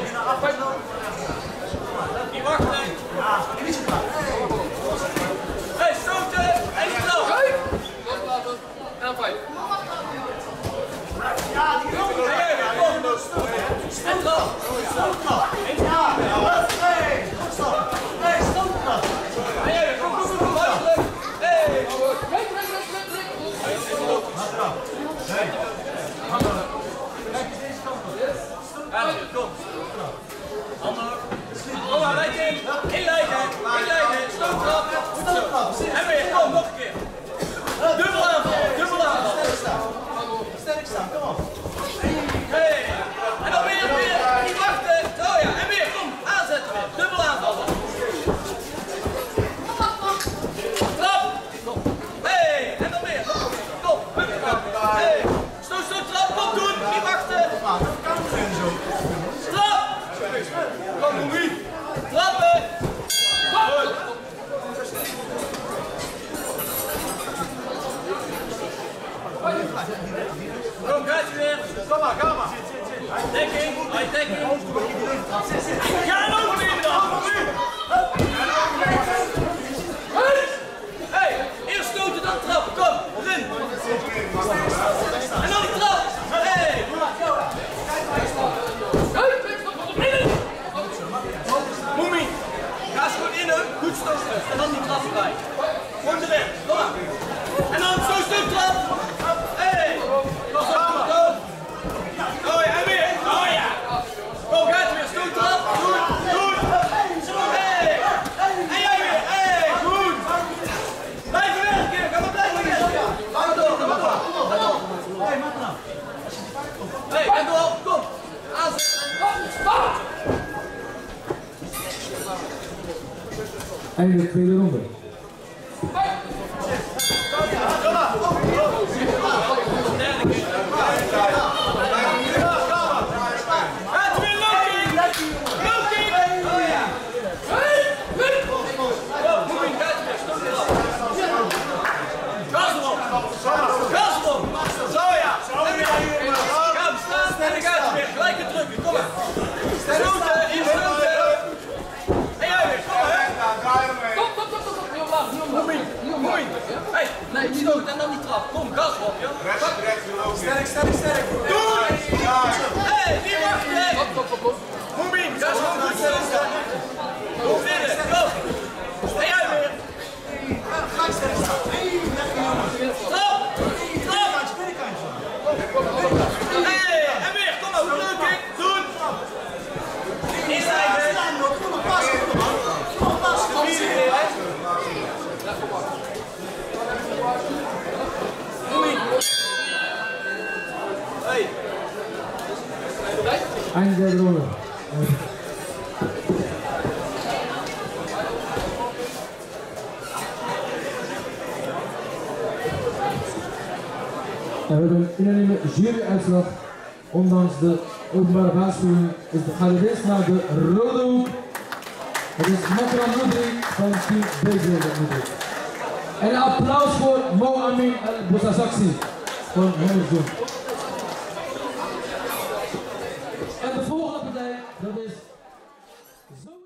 Niet wachten. Hey, stoten. Hey, snel. Loslaten. En 5. Ja, die komt. Stoottrap. Stoottrap. Hey, stop. Hey, stoottrap. Hey, kom. Hey. Kom. Handen. Kom maar, leiding. Inleiden. Stoottrap. En weer, kom, nog een keer. Dubbel aanval. Sterk staan, kom op. Hey. En dan weer. Niet wachten. Oh ja, en weer, kom. Aanzetten weer. Dubbel aanval. Trap. Hey, en dan weer. Kom. Hey. Stoot, trap. Kom doen. Niet wachten. Trap. Kom, Louis. Trappen. Goed. Kom, gaat je weer. Kom maar. Dekking. Ga nog weer dan. Hey, eerst stoten, dan trappen. Kom, erin. En dan die trap. Hey. Moemie. Ga eens goed in hem. Goed stoten. En dan die trap erbij. Gewoon erin. Kom maar. En dan zo'n stuk trap. Hey. Kom. Oh ja, en weer. Oh ja. Kom, gaat weer. Stoot trap. Goed. Hey. En jij weer. Hey. Goed. Blijven werken. Ga maar blijven werken. Ga door. Hey, maak nou. Hey, en door. Kom. Aanzetten. Einde tweede ronde. Gelijke drukken, kom maar. Stoten, hier stoten. En jij weer, kom maar. Kom. Hey, nee, stoot en dan die trap. Kom, gas op, joh. Sterk. Doei! Hey, niet wachten. Moemien, gas op, goed sterk. Kom binnen, kom. En jij weer. Ga je sterk staan. Trap. Hey, en weer, kom maar, drukking. Doen. Inleiden. Kom maar, pas. Hey. Einde derde ronde. We hebben een unanieme juryuitslag. Ondanks de openbare waarschuwing gaat de winst naar de rode hoek. Het is Makram Moudry van Team Bezel. En een applaus voor Mo Amin Bouzazaksi van Hennersdoen. En de volgende partij, dat is...